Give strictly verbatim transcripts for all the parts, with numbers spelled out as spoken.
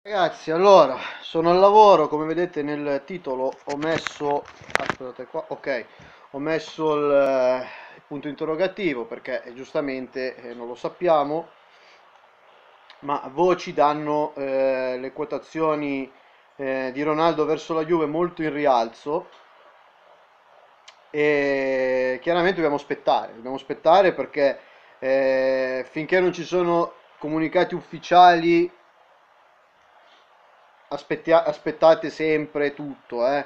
Ragazzi, allora, sono al lavoro, come vedete nel titolo ho messo, aspettate qua, ok, ho messo il, eh, il punto interrogativo perché eh, giustamente eh, non lo sappiamo, ma voci danno eh, le quotazioni eh, di Ronaldo verso la Juve molto in rialzo e chiaramente dobbiamo aspettare, dobbiamo aspettare perché eh, finché non ci sono comunicati ufficiali aspettia- aspettate sempre tutto, eh.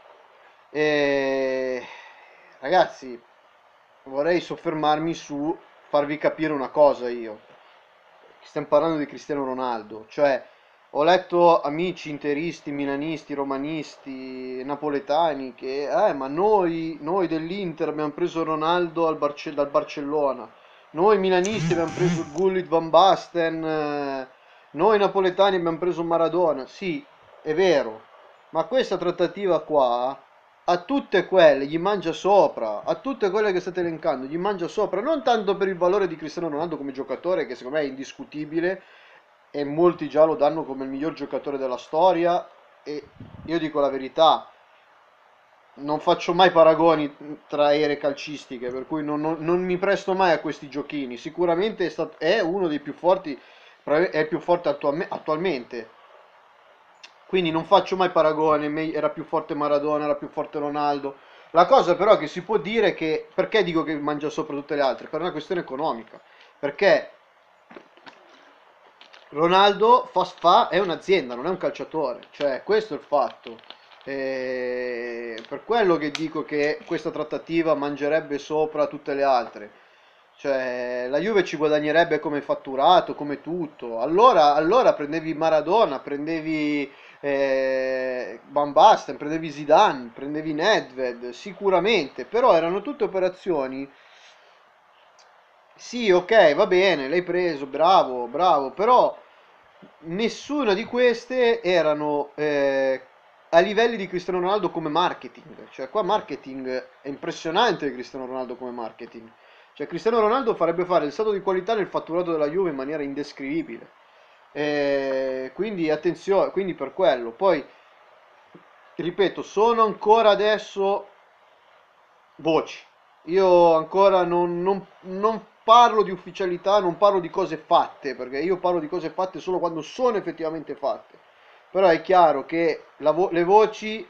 E... Ragazzi, vorrei soffermarmi su farvi capire una cosa io. Stiamo parlando di Cristiano Ronaldo, cioè ho letto amici interisti, milanisti, romanisti, napoletani che, eh, ma noi, noi dell'Inter abbiamo preso Ronaldo al Barce- dal Barcellona, noi milanisti abbiamo preso il Gullit Van Basten, eh, noi napoletani abbiamo preso Maradona. Sì, è vero, ma questa trattativa qua a tutte quelle gli mangia sopra, a tutte quelle che state elencando gli mangia sopra, non tanto per il valore di Cristiano Ronaldo come giocatore, che secondo me è indiscutibile, e molti già lo danno come il miglior giocatore della storia, e io dico la verità, non faccio mai paragoni tra ere calcistiche, per cui non, non- non mi presto mai a questi giochini. Sicuramente è, stat- è uno dei più forti, è il più forte attualme- attualmente, quindi non faccio mai paragone, me- era più forte Maradona, era più forte Ronaldo. La cosa però che si può dire è che, perché dico che mangia sopra tutte le altre? Per una questione economica, perché Ronaldo fa, fa- è un'azienda, non è un calciatore, cioè questo è il fatto. E per quello che dico che questa trattativa mangerebbe sopra tutte le altre. Cioè, la Juve ci guadagnerebbe come fatturato, come tutto. Allora, allora prendevi Maradona, prendevi eh, Van Basten, prendevi Zidane, prendevi Nedved, sicuramente. Però erano tutte operazioni. Sì, ok, va bene, l'hai preso, bravo, bravo, però nessuna di queste erano eh, a livelli di Cristiano Ronaldo come marketing. Cioè, qua marketing è impressionante di Cristiano Ronaldo come marketing. Cioè, Cristiano Ronaldo farebbe fare il salto di qualità nel fatturato della Juve in maniera indescrivibile. Eh, quindi attenzione, quindi per quello. Poi, ripeto, sono ancora adesso voci. Io ancora non, non- non parlo di ufficialità, non parlo di cose fatte, perché io parlo di cose fatte solo quando sono effettivamente fatte. Però è chiaro che la vo- le voci,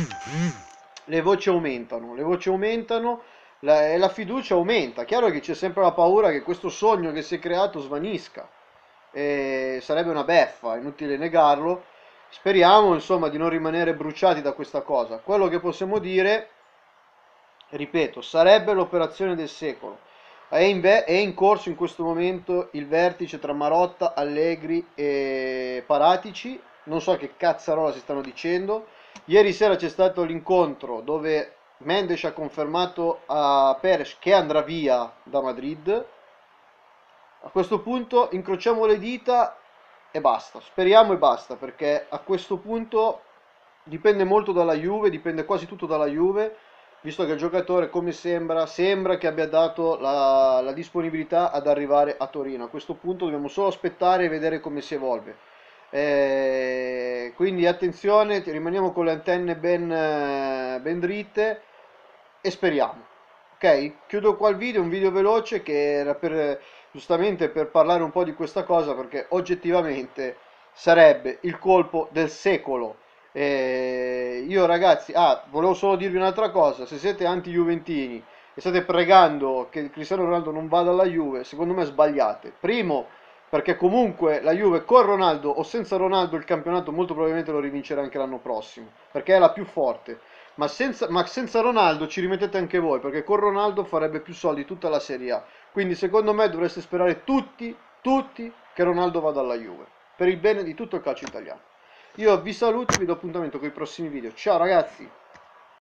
le voci aumentano, le voci aumentano la- e la fiducia aumenta. Chiaro che c'è sempre la paura che questo sogno che si è creato svanisca. E sarebbe una beffa, è inutile negarlo. Speriamo, insomma, di non rimanere bruciati da questa cosa. Quello che possiamo dire, ripeto, sarebbe l'operazione del secolo. È in, ve- è in corso in questo momento il vertice tra Marotta, Allegri e Paratici. Non so che cazzarola si stanno dicendo. Ieri sera c'è stato l'incontro dove Mendes ha confermato a Perez che andrà via da Madrid. A questo punto incrociamo le dita e basta. Speriamo e basta, perché a questo punto dipende molto dalla Juve, dipende quasi tutto dalla Juve, visto che il giocatore, come sembra, sembra che abbia dato la, la disponibilità ad arrivare a Torino. A questo punto dobbiamo solo aspettare e vedere come si evolve. Eh, quindi attenzione, rimaniamo con le antenne ben, eh, ben dritte e speriamo. Ok, chiudo qua il video, un video veloce che era per giustamente per parlare un po' di questa cosa perché oggettivamente sarebbe il colpo del secolo. Eh, io ragazzi, ah, volevo solo dirvi un'altra cosa, se siete anti-juventini e state pregando che Cristiano Ronaldo non vada alla Juve, secondo me sbagliate. Primo, perché comunque la Juve con Ronaldo o senza Ronaldo il campionato molto probabilmente lo rivincerà anche l'anno prossimo, perché è la più forte. Ma senza, ma senza Ronaldo ci rimettete anche voi, perché con Ronaldo farebbe più soldi tutta la Serie A. Quindi secondo me dovreste sperare tutti, tutti che Ronaldo vada alla Juve, per il bene di tutto il calcio italiano. Io vi saluto e vi do appuntamento con i prossimi video. Ciao ragazzi!